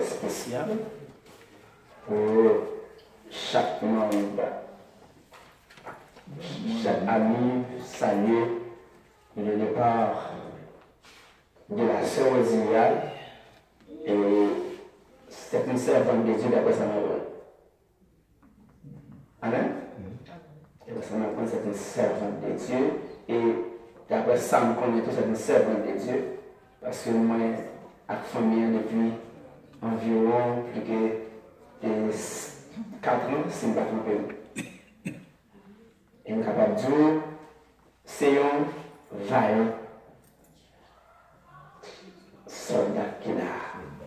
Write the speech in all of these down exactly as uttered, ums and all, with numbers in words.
spécial pour chaque membre, chaque ami saluer le départ de la sœur Osilia. Et c'est une servante de Dieu d'après sa parole. Amen. Et ça m'apprend c'est une servante de Dieu. Et d'après ça, me connaît tout, c'est une servante de Dieu. Parce que moi, avec la famille, depuis environ plus que quatre ans, c'est une bâton pays. Et je suis capable de dire, c'est un vaillant soldat qui est là.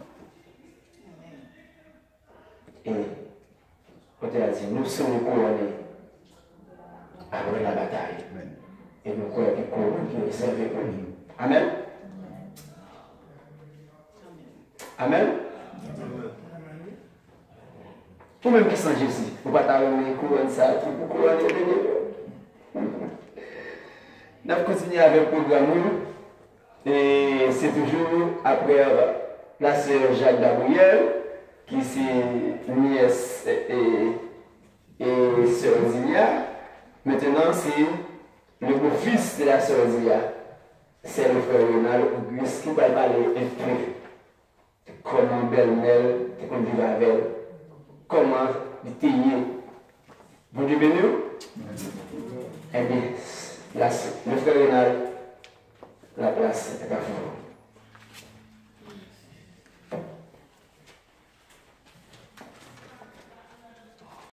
Et quand elle a dit, nous sommes couronnés après la bataille. Et nous croyons que couronne qui est servi pour nous. Amen. Amen. Ou même qui sont Jésus, vous ne pouvez pas remettre couronne ça, pour couronner le Nous allons continuer avec le programme. Et c'est toujours après la sœur Jacques Gabriel, qui est nièce et, et sœur Zilia. Maintenant, c'est le beau-fils de la sœur Zilia. C'est le frère Ronald Auguste qui va parler un peu comment belle-mère te conduit avec elle, comment il t'aille. Vous dites béni? Eh bien, le frère Ronald, la place est à vous.